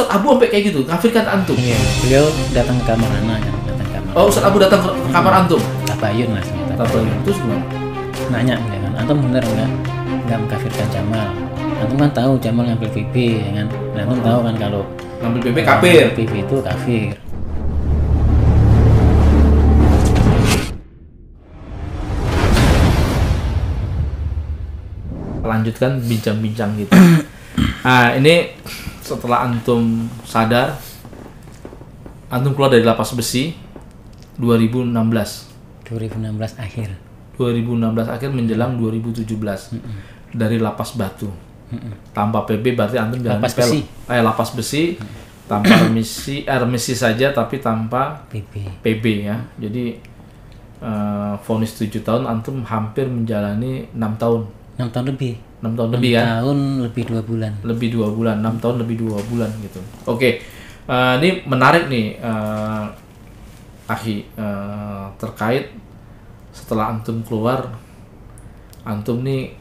Ustadz Abu sampai kayak gitu, kafirkan antum. Iya, beliau datang ke kamar anak kan, datang ke kamar. Oh, Ustadz Abu datang ke kamar antum. Tabayun lah sebenarnya. Tabayun. Terus gimana? Nanya ya kan, antum bener nggak mengkafirkan Jamal? Antum kan tahu Jamal ngambil PB ya kan? Dan antum tahu kan kalau Ngambil PB kafir. PB itu kafir. Lanjutkan bincang-bincang gitu. Nah, ini setelah antum sadar, antum keluar dari lapas besi 2016 akhir. 2016 akhir menjelang 2017 dari lapas batu. Tanpa PB berarti antum jalan Lapas besi. Lapas besi tanpa remisi saja tapi tanpa PB ya. Jadi vonis 7 tahun, antum hampir menjalani 6 tahun. 6 tahun lebih. 6 tahun lebih ya. 6 tahun lebih 2 bulan. Lebih 2 bulan, 6 tahun lebih 2 bulan gitu. Oke. Ini menarik nih Akhi, terkait setelah antum keluar, antum nih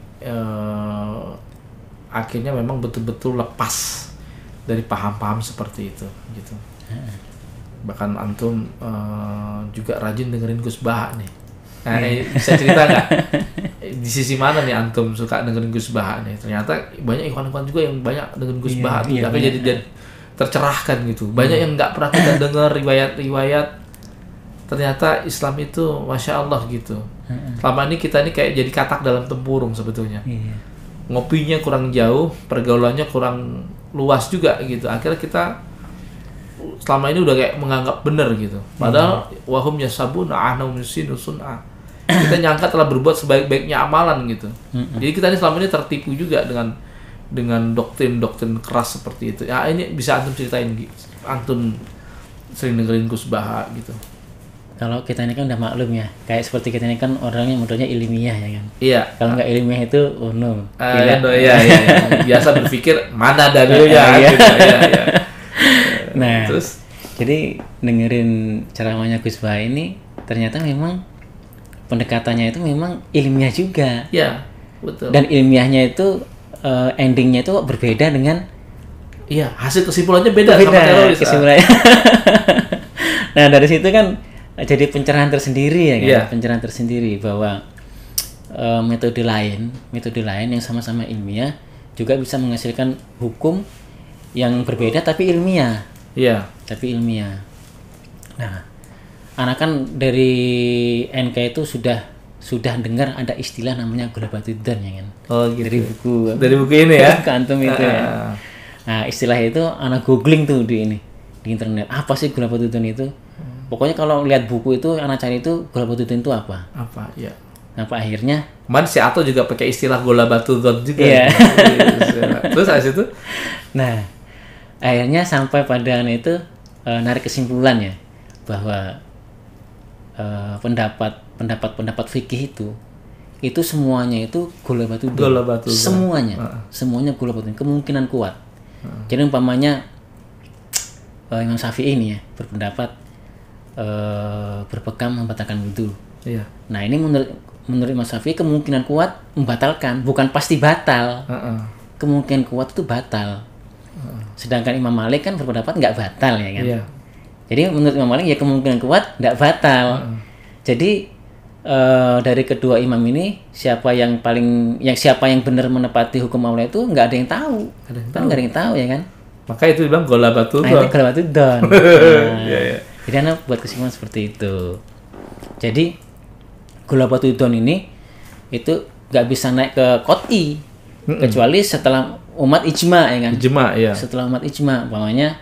akhirnya memang betul-betul lepas dari paham-paham seperti itu gitu. Bahkan antum juga rajin dengerin Gus Baha nih. Nah, bisa cerita nggak di sisi mana nih antum suka dengerin Gus Baha nih? Ternyata banyak ikhwan-ikhwan juga yang banyak dengerin Gus Baha, tapi jadi tercerahkan gitu. Banyak yang nggak pernah kita dengar riwayat-riwayat. Ternyata Islam itu masya Allah gitu. Selama ini kita ini kayak jadi katak dalam tempurung sebetulnya. Ngopinya kurang jauh, pergaulannya kurang luas juga gitu. Akhirnya kita selama ini udah kayak menganggap benar gitu. Padahal wahum yasabuna ahnahum yusinu sun'a. Kita nyangka telah berbuat sebaik-baiknya amalan gitu. Jadi kita ini selama ini tertipu juga dengan doktrin-doktrin keras seperti itu. Ya ini bisa antum ceritain gitu. Antum sering dengerin Gus Baha gitu. Kalau kita ini kan udah maklum ya, kayak seperti kita ini kan orangnya modelnya ilmiah ya kan. Iya. Kalau nggak ilmiah itu no. Iya. Biasa berpikir mana dalilnya gitu. Iya. Nah, terus jadi dengerin ceramahnya Gus Baha ini ternyata memang pendekatannya itu memang ilmiah juga. Iya, betul. Dan ilmiahnya itu endingnya itu berbeda dengan hasil kesimpulannya beda sama teroris. Kesimpulannya. Nah, dari situ kan jadi pencerahan tersendiri ya kan. Yeah. Pencerahan tersendiri bahwa metode lain yang sama-sama ilmiah juga bisa menghasilkan hukum yang berbeda tapi ilmiah. Iya. Tapi ilmiah. Nah, anak kan dari NK itu sudah dengar ada istilah namanya Gulabatuddan ya kan. Oh gitu. Dari buku ini ya. Kantum itu ya. Nah, istilah itu anak googling tuh di internet. Apa sih Gulabatuddan itu? Pokoknya kalau lihat buku itu anak cari itu Gulabatuddan itu apa? Apa? Ya. Apa akhirnya? Kemarin si Ato juga pakai istilah Gulabatuddan juga. Iya. Terus habis itu? Nah, akhirnya sampai pada itu narik kesimpulan ya bahwa pendapat fikih itu semuanya itu Gulabatuddan. Semuanya Gulabatuddan, kemungkinan kuat. Jadi umpamanya Imam Syafi'i ini ya berpendapat berpegang membatalkan wudu. Iya. Nah, ini menurut Imam Syafi'i kemungkinan kuat membatalkan, bukan pasti batal. Kemungkinan kuat itu batal. Sedangkan Imam Malik kan berpendapat nggak batal ya kan. Iya. Jadi menurut Imam Malik ya kemungkinan kuat nggak batal. Jadi dari kedua imam ini siapa yang benar menepati hukum Allah itu nggak ada yang tahu. Nggak ada yang tahu ya kan. Maka itu dibilang Gulabatuddan. Ini Gulabatuddan. Iya. Jadi anak buat kesimpulan seperti itu. Jadi Gulabatuddan ini itu nggak bisa naik ke qot'i kecuali setelah umat ijma ya kan. Ijma ya. Setelah umat ijma, umpamanya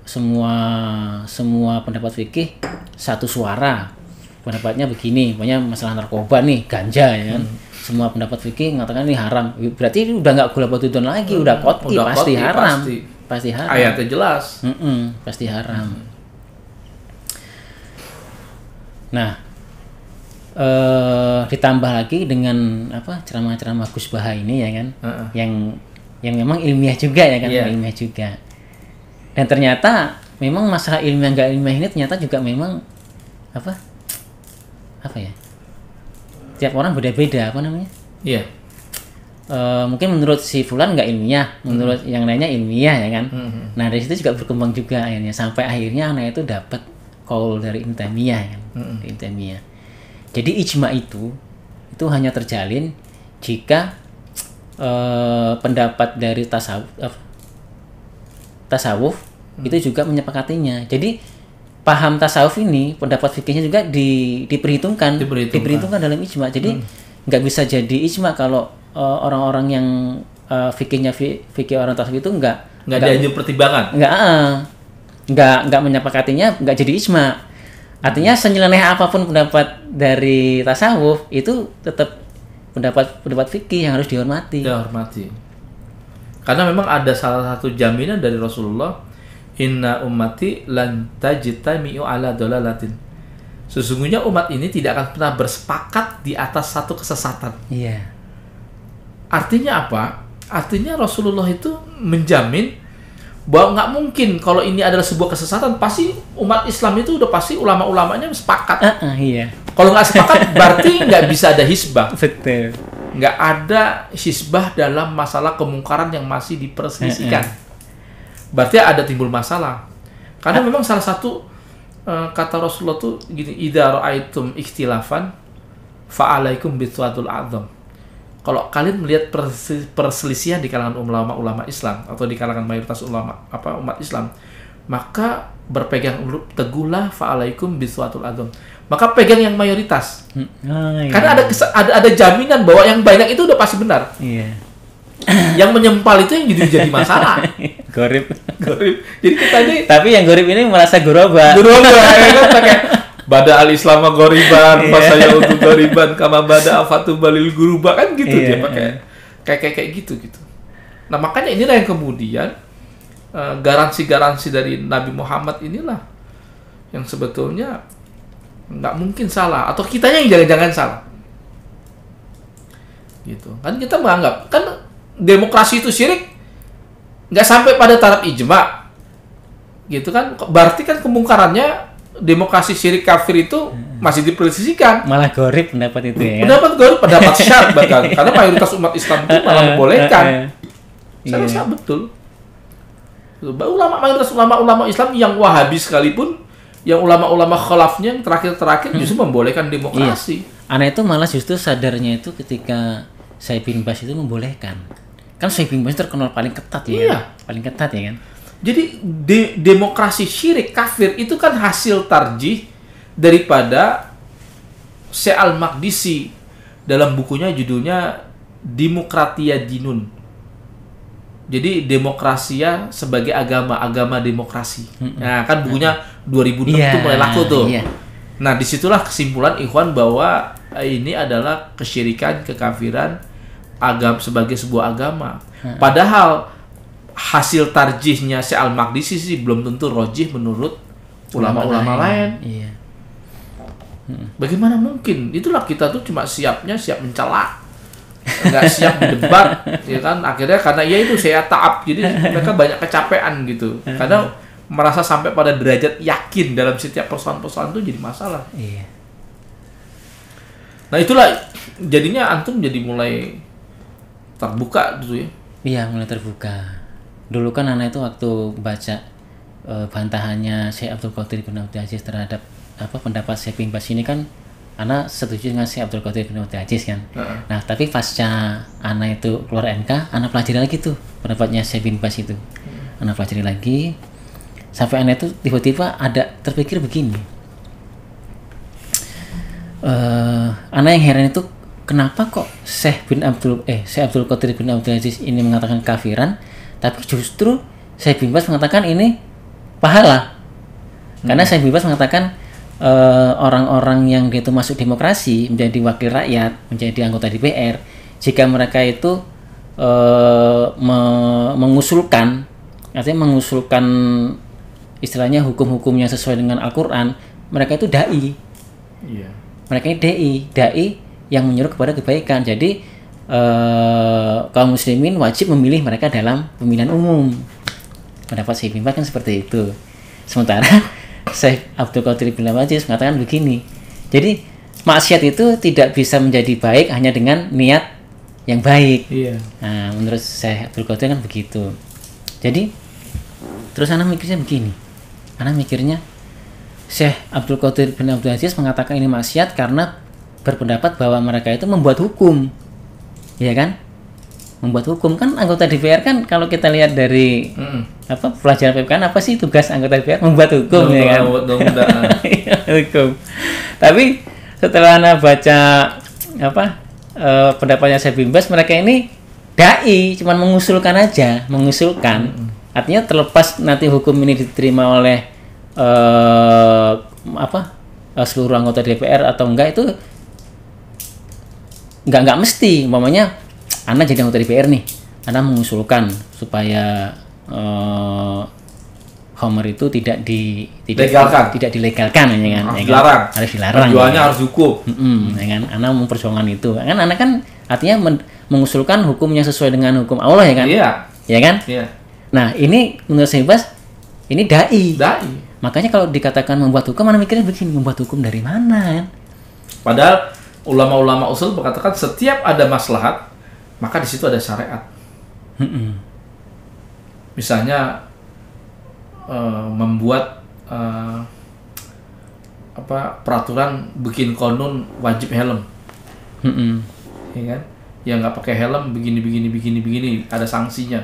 semua pendapat fikih satu suara. Pendapatnya begini, pokoknya masalah narkoba nih, ganja ya kan. Semua pendapat fikih mengatakan ini haram. Berarti ini udah nggak Gulabatuddan lagi, udah qot'i, pasti haram. Pasti haram. Ayatnya jelas. Pasti haram. Nah, ditambah lagi dengan ceramah-ceramah Gus Baha ini ya kan, yang memang ilmiah juga ya kan, ilmiah juga. Dan ternyata memang masalah ilmiah nggak ilmiah ini ternyata juga memang apa ya? Tiap orang beda-beda apa namanya? Iya. mungkin menurut si fulan nggak ilmiah, menurut yang lainnya ilmiah ya kan. Nah dari situ juga berkembang juga akhirnya sampai akhirnya anak itu dapat qaul dari Ibnu Taimiyah ya kan. Ibnu Taimiyah. Jadi ijma itu hanya terjalin jika pendapat dari tasawuf itu juga menyepakatinya. Jadi paham tasawuf ini, pendapat fikihnya juga diperhitungkan dalam ijma. Jadi nggak bisa jadi ijma kalau orang-orang yang fikih orang tasawuf itu nggak diambil pertimbangan. Nggak menyepakatinya, nggak jadi ijma. Artinya senyeleneh apapun pendapat dari tasawuf itu tetap pendapat fikih yang harus dihormati. Karena memang ada salah satu jaminan dari Rasulullah, inna ummati lan tajtami'u ala dolalatin. Sesungguhnya umat ini tidak akan pernah bersepakat di atas satu kesesatan. Iya. Artinya apa? Artinya Rasulullah itu menjamin bahwa nggak mungkin kalau ini adalah sebuah kesesatan, pasti umat Islam itu udah pasti ulama-ulamanya sepakat. Iya. Kalau nggak sepakat berarti nggak bisa ada hisbah. Betul. Nggak ada hisbah dalam masalah kemungkaran yang masih diperselisihkan. Berarti ada timbul masalah. Karena memang salah satu kata Rasulullah tuh gini, idza ra'aitum ikhtilafan fa'alaikum bisuatul a'zam. Kalau kalian melihat perselisihan di kalangan ulama Islam atau di kalangan mayoritas umat Islam, maka berpegang teguhlah fa'alaikum bisuatul a'zam. Maka pegang yang mayoritas. Karena ada jaminan bahwa yang banyak itu udah pasti benar. Iya. Yang menyempal itu yang jadi masalah. Gorib. Jadi kita ini. Tapi yang gorib ini merasa goroba. Ya kan pakai bada al-Islam goriban, masaya untuk goriban, kama bada afatu balil guruba kan gitu dia pakai kayak gitu. Nah makanya inilah yang kemudian garansi-garansi dari Nabi Muhammad inilah yang sebetulnya nggak mungkin salah, atau kitanya yang jangan-jangan salah. Gitu. Kan kita menganggap kan demokrasi itu syirik, nggak sampai pada taraf ijma, gitu kan? Berarti kan kemungkarannya demokrasi syirik kafir itu masih diperselisihkan. Malah gorib pendapat itu ya. Pendapat syar bahkan, karena mayoritas umat Islam itu malah membolehkan. Saya rasa betul. Mayoritas ulama Islam yang Wahabi sekalipun, yang ulama-ulama khalafnya yang terakhir justru membolehkan demokrasi. Anak itu malah justru sadarnya itu ketika Syekh bin Baz itu membolehkan. Kan Syekh bin Baz terkenal paling ketat ya. Iya. Paling ketat ya kan. Jadi demokrasi syirik kafir itu kan hasil tarjih daripada Syekh Al-Maqdisi dalam bukunya judulnya Demokratia Dinun. Jadi demokrasia sebagai agama demokrasi. Nah, kan bukunya 2006 itu mulai laku tuh. Iya. Nah, disitulah kesimpulan Ikhwan bahwa ini adalah kesyirikan, kekafiran sebagai sebuah agama. Padahal hasil tarjihnya Syekh Al-Maqdisi sih belum tentu rojih menurut ulama-ulama lain. Iya. Bagaimana mungkin? Itulah kita tuh cuma siap mencela, nggak siap berdebat, ya kan? Akhirnya karena itu saya taab, jadi mereka banyak kecapean gitu. Karena merasa sampai pada derajat yakin dalam setiap persoalan-persoalan itu jadi masalah. Iya. Nah itulah jadinya antum jadi mulai terbuka gitu ya. Iya, mulai terbuka. Dulu kan anak itu waktu baca bantahannya Syekh Abdul Qadir bin Abdul Aziz terhadap pendapat Syekh bin Baz ini kan anak setuju dengan Syekh Abdul Qadir bin Abdul Aziz kan. Nah, tapi pasca anak itu keluar MK, anak pelajari lagi tuh pendapatnya Syekh bin Baz itu. Anak pelajari lagi sampai anak itu tiba-tiba ada terpikir begini. Anak yang heran itu kenapa kok Syekh Abdul Qadir bin Abdul Aziz ini mengatakan kafiran, tapi justru Syekh bin Baz mengatakan ini pahala. Karena Syekh bin Baz mengatakan orang-orang yang dia itu masuk demokrasi, menjadi wakil rakyat, menjadi anggota DPR, jika mereka itu mengusulkan istilahnya hukum-hukumnya sesuai dengan Al-Quran, mereka itu dai. Iya. Mereka ini dai yang menyuruh kepada kebaikan. Jadi kaum muslimin wajib memilih mereka dalam pemilihan umum. Pendapat Syekh bin Baz kan seperti itu. Sementara Syekh Abdul Qadir bin Abdul Aziz mengatakan begini. Jadi maksiat itu tidak bisa menjadi baik hanya dengan niat yang baik. Iya. Nah, menurut Syekh Abdul Qadir kan begitu. Jadi terus anak mikirnya begini. Anak mikirnya Syekh Abdul Qadir bin Abdul Aziz mengatakan ini maksiat karena berpendapat bahwa mereka itu membuat hukum. Iya kan? Membuat hukum kan anggota DPR kan kalau kita lihat dari pelajaran PPKN apa sih tugas anggota DPR? Membuat hukum ya kan? Hukum. Tapi setelah anak baca pendapatnya Syekh bin Baz, mereka ini dai, cuman mengusulkan aja, artinya terlepas nanti hukum ini diterima oleh seluruh anggota DPR atau enggak, itu enggak mesti. Umpamanya Anda jadi anggota DPR nih, Anda mengusulkan supaya Homer itu tidak dilegalkan ya kan? Harus dilarang. Penjualnya harus hukum. Ya kan? Anda memperjuangkan itu. Kan Anda kan artinya mengusulkan hukum yang sesuai dengan hukum Allah ya kan? Iya. Ya kan? Iya. Nah, ini menurut Syekh Baz ini dai. Dai. Makanya kalau dikatakan membuat hukum, Anda mikirnya begini, membuat hukum dari mana kan? Padahal ulama-ulama usul berkatakan setiap ada maslahat, maka di situ ada syariat. Misalnya membuat peraturan bikin konun wajib helm, ya kan? Yang nggak pakai helm begini ada sanksinya.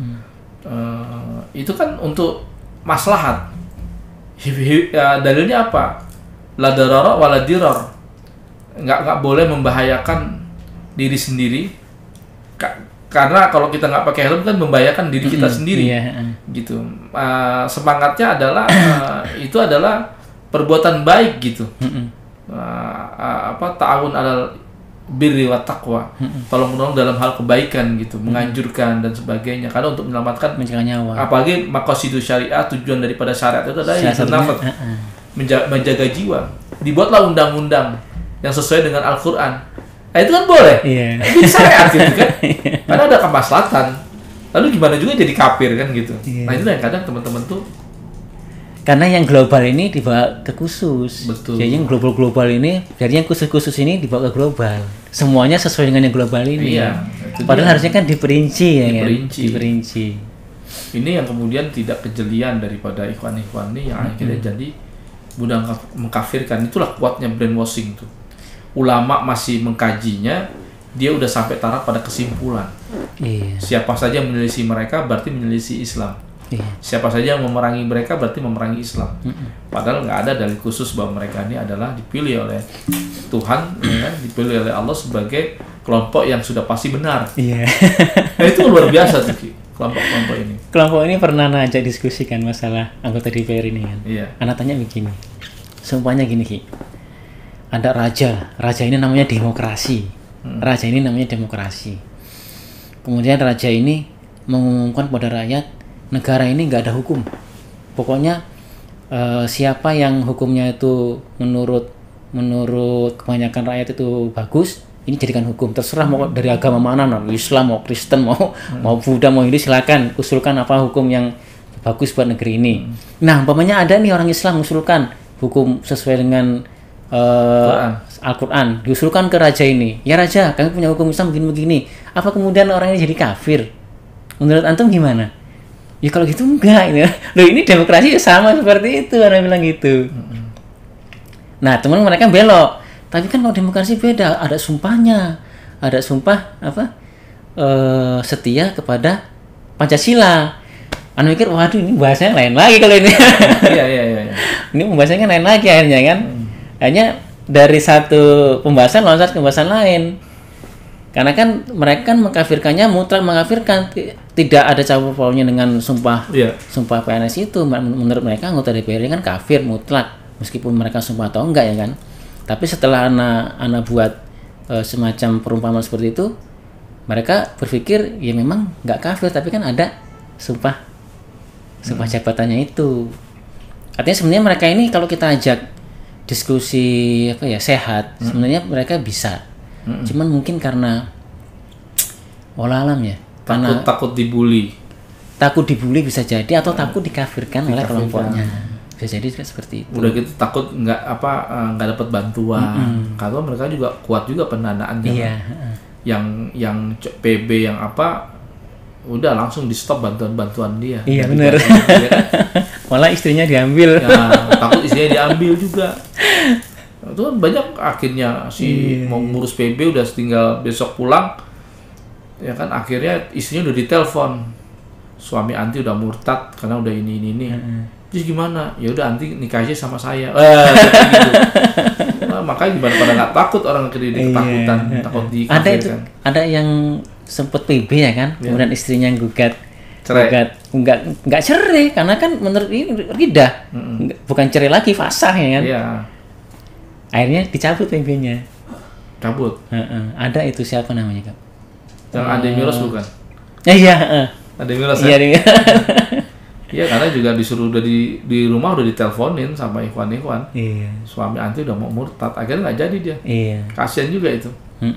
Itu kan untuk maslahat. Dalilnya apa? La darara wa la dirar. Nggak boleh membahayakan diri sendiri. Karena kalau kita nggak pakai helm kan membahayakan diri kita sendiri, gitu. Semangatnya adalah itu adalah perbuatan baik gitu. Ta'awun 'alal birri wa taqwa. Tolong menolong dalam hal kebaikan gitu, menganjurkan dan sebagainya. Karena untuk menyelamatkan nyawa. Apalagi maqasidus syariah, tujuan daripada syariat itu adalah menjaga jiwa. Dibuatlah undang-undang yang sesuai dengan Al-Qur'an. Nah, itu kan boleh. Ini syariat gitu kan. Karena ada kemaslahatan. Lalu gimana juga jadi kafir kan gitu. Nah, itu yang kadang teman-teman tuh, karena yang global ini dibawa ke khusus. Betul. Jadi yang global ini dari yang khusus ini dibawa ke global. Semuanya sesuai dengan yang global ini. Iya. Padahal harusnya kan diperinci ya kan. Diperinci. Ini yang kemudian tidak kejelian daripada ikhwan-ikhwan ini yang akhirnya jadi mudah mengkafirkan. Itulah kuatnya brainwashing tuh. Ulama masih mengkajinya, dia udah sampai taraf pada kesimpulan. Siapa saja yang menyelisih mereka berarti menyelisih Islam. Siapa saja yang memerangi mereka berarti memerangi Islam. Padahal nggak ada dalil khusus bahwa mereka ini adalah dipilih oleh Tuhan, ya, dipilih oleh Allah sebagai kelompok yang sudah pasti benar. Nah, itu luar biasa tuh kelompok-kelompok ini. Kelompok ini pernah ajak diskusikan masalah anggota DPR ini kan. Anak tanya begini, sumpahnya gini Ki. Ada raja ini namanya demokrasi. Kemudian raja ini mengumumkan kepada rakyat, negara ini nggak ada hukum. Pokoknya siapa yang hukumnya itu menurut kebanyakan rakyat itu bagus, ini jadikan hukum. Terserah mau dari agama mana, Islam mau Kristen mau Buddha mau Hindu, silakan usulkan apa hukum yang bagus buat negeri ini. Nah, umpamanya ada nih orang Islam usulkan hukum sesuai dengan Al-Quran, diusulkan ke raja ini. Ya raja, kami punya hukum Islam begini-begini. Apa kemudian orang ini jadi kafir? Menurut antum gimana? Ya kalau gitu enggak. Loh, ini demokrasi sama seperti itu, orang bilang gitu. Nah, teman mereka belok. Tapi kan kalau demokrasi beda, ada sumpahnya. Ada sumpah setia kepada Pancasila. Anu mikir, waduh ini bahasanya lain lagi kalau ini. Iya. Ini pembahasannya lain lagi akhirnya kan. Hanya dari satu pembahasan loncat ke pembahasan lain. Karena kan mereka kan mengkafirkannya mutlak mengkafirkan, tidak ada campur baurnya dengan sumpah sumpah PNS itu. Menurut mereka anggota DPR kan kafir mutlak meskipun mereka sumpah atau enggak ya kan. Tapi setelah anak buat semacam perumpamaan seperti itu, mereka berpikir ya memang enggak kafir tapi kan ada sumpah jabatannya itu. Artinya sebenarnya mereka ini kalau kita ajak diskusi sehat, sebenarnya mereka bisa. Cuman mungkin karena olah alam ya, karena takut dibully bisa jadi, atau takut dikafirkan oleh kelompoknya, bisa jadi seperti itu. Udah gitu takut nggak dapat bantuan, karena mereka juga kuat juga pendanaannya. yang PB yang apa, udah langsung di stop bantuan dia. Iya benar. Ya kan? Malah istrinya diambil. Ya, takut istrinya diambil juga. Itu kan banyak akhirnya mau ngurus PB udah tinggal besok pulang. Ya kan akhirnya istrinya udah ditelepon. Suami Anti udah murtad karena udah ini. Terus gimana? Ya udah Anti nikah aja sama saya. Gitu. Nah, makanya gimana pada nggak takut orang ketakutan, takut dikafirkan. Ada yang sempet PB ya kan, kemudian istrinya gugat. Cerai. Enggak cerai karena kan menurut ini ridah. Bukan cerai lagi, fasah ya kan. Iya. Akhirnya dicabut PB-nya. Cabut. Ada itu siapa namanya, Kak? Yang Ade Miros bukan? Iya, Ade Miros ya. Iya, karena juga disuruh udah di rumah udah diteleponin sama ikhwan-ikhwan. Iya. Suami Anti udah mau murtad, akhirnya nggak jadi dia. Iya. Kasian juga itu.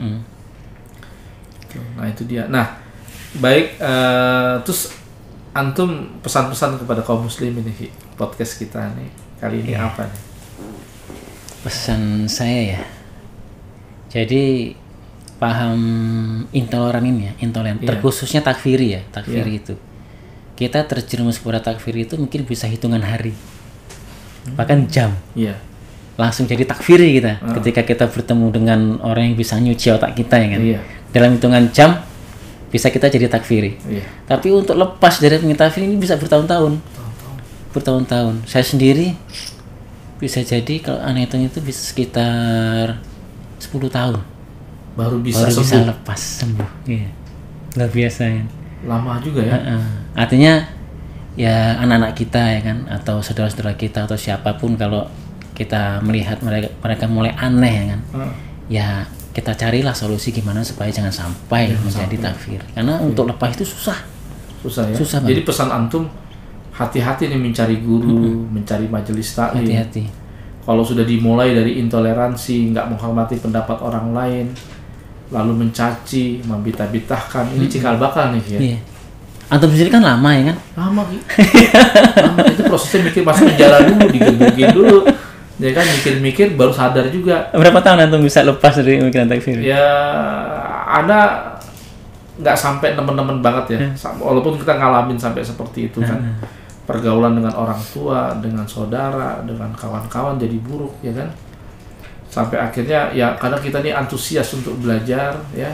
Nah itu dia. Nah baik, terus Antum pesan-pesan kepada kaum muslimin nih podcast kita nih kali ini apa nih? Pesan saya ya, jadi paham intoleran ini ya, intoleran, terkhususnya takfiri ya, takfiri itu. Kita terjerumus kepada takfiri itu mungkin bisa hitungan hari, bahkan jam. Langsung jadi takfiri kita ketika kita bertemu dengan orang yang bisa nyuci otak kita ya kan. Dalam hitungan jam bisa kita jadi takfiri. Tapi untuk lepas dari takfiri ini bisa bertahun-tahun. Bertahun-tahun. Saya sendiri bisa jadi kalau aneh itu bisa sekitar 10 tahun baru bisa lepas sembuh. Iya. Luar biasa ya. Lama juga ya. Artinya ya anak-anak kita ya kan, atau saudara-saudara kita atau siapapun, kalau kita melihat mereka mulai aneh ya kan, ya kita carilah solusi gimana supaya jangan sampai menjadi takfir. Karena untuk lepas itu susah ya. Susah Jadi pesan Antum, hati-hati nih mencari guru, mencari majelis taklim. Hati-hati. Kalau sudah dimulai dari intoleransi, nggak menghormati pendapat orang lain, lalu mencaci, membitah-bitahkan, ini cikal bakal nih ya. Iya. Antum sendiri kan lama ya kan? Lama gitu. Lama itu prosesnya, mikir masuk penjara dulu, digebugin dulu. Ya kan, mikir-mikir baru sadar juga. Berapa tahun Antum bisa lepas dari pemikiran takfir? Ya ada nggak sampai nemen-nemen banget ya. Walaupun kita ngalamin sampai seperti itu kan. Pergaulan dengan orang tua, dengan saudara, dengan kawan-kawan jadi buruk ya kan. Sampai akhirnya ya karena kita nih antusias untuk belajar ya,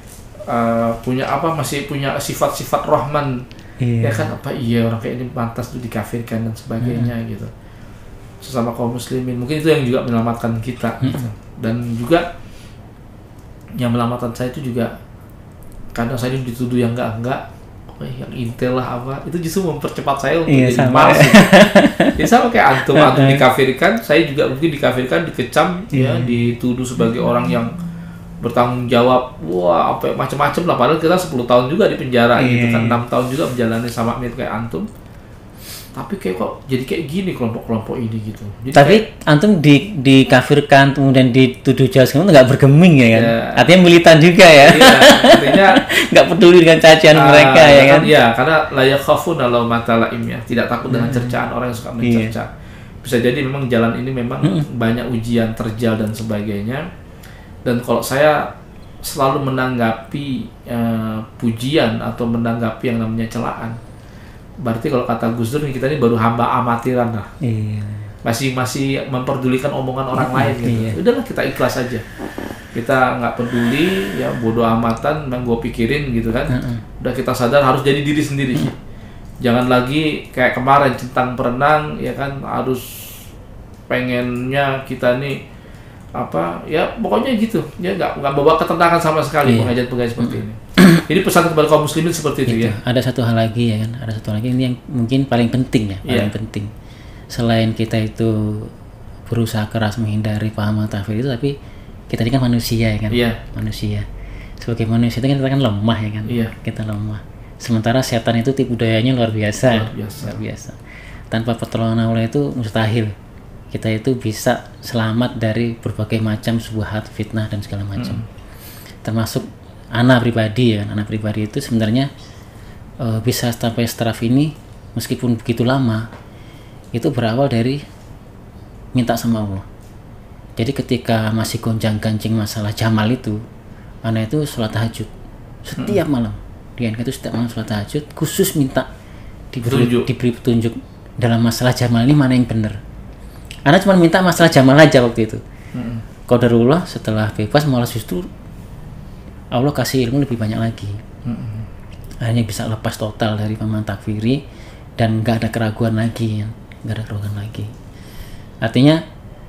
masih punya sifat-sifat Rahman ya kan, orang kayak ini pantas tuh dikafirkan dan sebagainya gitu. Sesama kaum muslimin mungkin itu yang juga menyelamatkan kita gitu. Dan juga yang menyelamatkan saya itu juga kadang saya dituduh yang enggak yang intel lah apa, itu justru mempercepat saya untuk jadi malas gitu. Jadi sama kayak antum dikafirkan, saya juga mungkin dikafirkan, dikecam ya, dituduh sebagai orang yang bertanggung jawab, apa macam-macam lah, padahal kita 10 tahun juga di penjara gitu kan, 6 tahun juga menjalani sama mirip kayak antum. Tapi kok jadi kayak gini kelompok-kelompok ini gitu. Jadi tapi antum dikafirkan kemudian dituduh jahat, nggak bergeming ya kan? Artinya militan juga ya. Iya, artinya nggak peduli dengan cacian mereka ya kan? Iya, karena la yakhafuna laumata laim ya, tidak takut dengan cercaan orang yang suka mencerca. Bisa jadi memang jalan ini memang banyak ujian, terjal dan sebagainya. Dan kalau saya selalu menanggapi pujian atau menanggapi yang namanya celaan, berarti kalau kata Gus Dur, kita ini baru hamba amatiran lah. Masih memperdulikan omongan orang lain gitu. Udahlah kita ikhlas aja. Kita nggak peduli ya, bodoh amatan, memang gue pikirin gitu kan. Udah kita sadar harus jadi diri sendiri. Jangan lagi kayak kemarin centang perenang ya kan, harus pengennya kita nih apa ya, pokoknya gitu ya, nggak bawa ketenangan sama sekali pengajian-pengajian seperti ini. Jadi pesan kepada kaum muslimin seperti itu ya. Ada satu hal lagi ya kan, ini yang mungkin paling penting ya, paling penting. Selain kita itu berusaha keras menghindari pahaman takfir itu, tapi kita ini kan manusia ya kan, manusia. Sebagai manusia itu kan kita kan lemah ya kan, kita lemah. Sementara setan itu tipu dayanya luar biasa. Luar biasa. Tanpa pertolongan Allah itu mustahil kita itu bisa selamat dari berbagai macam subhat, fitnah dan segala macam. Termasuk anak pribadi ya, anak pribadi itu sebenarnya bisa sampai setaraf ini meskipun begitu lama, itu berawal dari minta sama Allah. Jadi ketika masih gonjang-ganjing masalah Jamal itu, anak itu sholat tahajud setiap malam. Di NK itu setiap malam sholat tahajud, khusus minta diberi petunjuk dalam masalah Jamal ini mana yang benar. Anak cuma minta masalah Jamal aja waktu itu. Qadarullah setelah bebas malah justru Allah kasih ilmu lebih banyak lagi. Akhirnya bisa lepas total dari pemahaman takfiri dan nggak ada keraguan lagi, nggak ada keraguan lagi. Artinya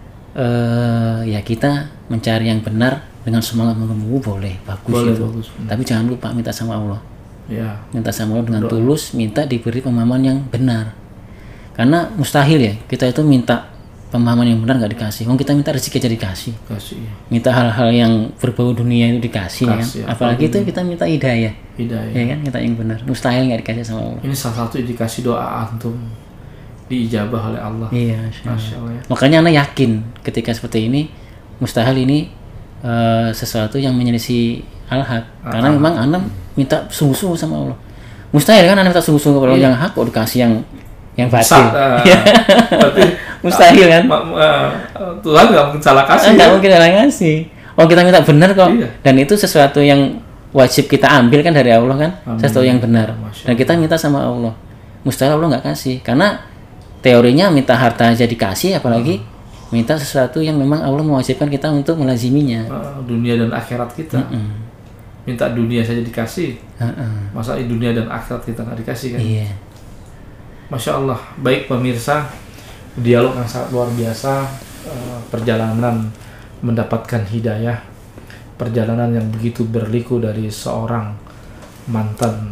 ya kita mencari yang benar dengan semangat menunggu boleh, bagus. Tapi jangan lupa minta sama Allah. Ya. Minta sama Allah dengan tulus, minta diberi pemahaman yang benar. Karena mustahil ya kita itu minta pemahaman yang benar nggak dikasih. Kita minta rezeki aja dikasih. Minta hal-hal yang berbau dunia itu dikasih kan. Apalagi itu kita minta hidayah. Ya kan, minta yang benar. Mustahil nggak dikasih sama Allah. Ini salah satu indikasi doa antum diijabah oleh Allah. Iya, Masya Allah. Ya. Makanya anak yakin ketika seperti ini mustahil ini sesuatu yang menyelisih al-haq. Karena memang anak minta sungguh-sungguh sama Allah. Mustahil kan anak minta sungguh-sungguh kepada Allah yang hak kok dikasih yang batil. Berarti mustahil kan? Tuhan nggak mungkin salah kasih. Nggak mungkin salah kasih. Kita minta benar kok. Iya. Dan itu sesuatu yang wajib kita ambil kan dari Allah kan. Sesuatu yang benar. Dan kita minta sama Allah. Mustahil Allah nggak kasih. Karena teorinya minta harta aja dikasih, apalagi minta sesuatu yang memang Allah mewajibkan kita untuk melaziminya. Dunia dan akhirat kita. Minta dunia saja dikasih. Masa dunia dan akhirat kita nggak dikasih kan? Iya. Masya Allah. Baik pemirsa, dialog yang sangat luar biasa, perjalanan mendapatkan hidayah, perjalanan yang begitu berliku dari seorang mantan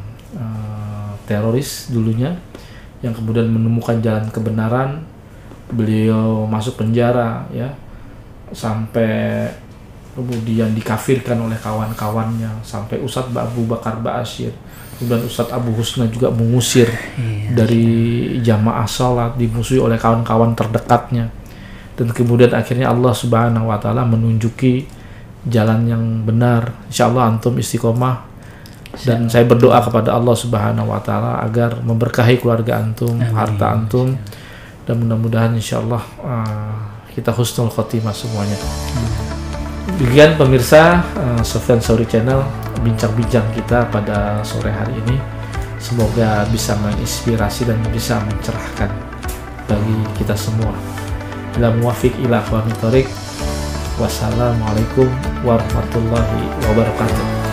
teroris dulunya, yang kemudian menemukan jalan kebenaran. Beliau masuk penjara ya, sampai kemudian dikafirkan oleh kawan-kawannya, sampai Ustadz Abu Bakar Ba'asyir, kemudian Ustadz Abu Husna juga mengusir dari jamaah sholat, dimusuhi oleh kawan-kawan terdekatnya, dan kemudian akhirnya Allah Subhanahu Wa Taala menunjuki jalan yang benar. Insya Allah antum istiqomah, dan saya berdoa kepada Allah Subhanahu Wa Taala agar memberkahi keluarga antum, harta antum, dan mudah-mudahan insya Allah kita husnul khotimah semuanya. Demikian pemirsa Sofyan Sauri Channel, bincang-bincang kita pada sore hari ini, semoga bisa menginspirasi dan bisa mencerahkan bagi kita semua. Bila muwafiq ila aqwamit thoriq. Wassalamualaikum warahmatullahi wabarakatuh.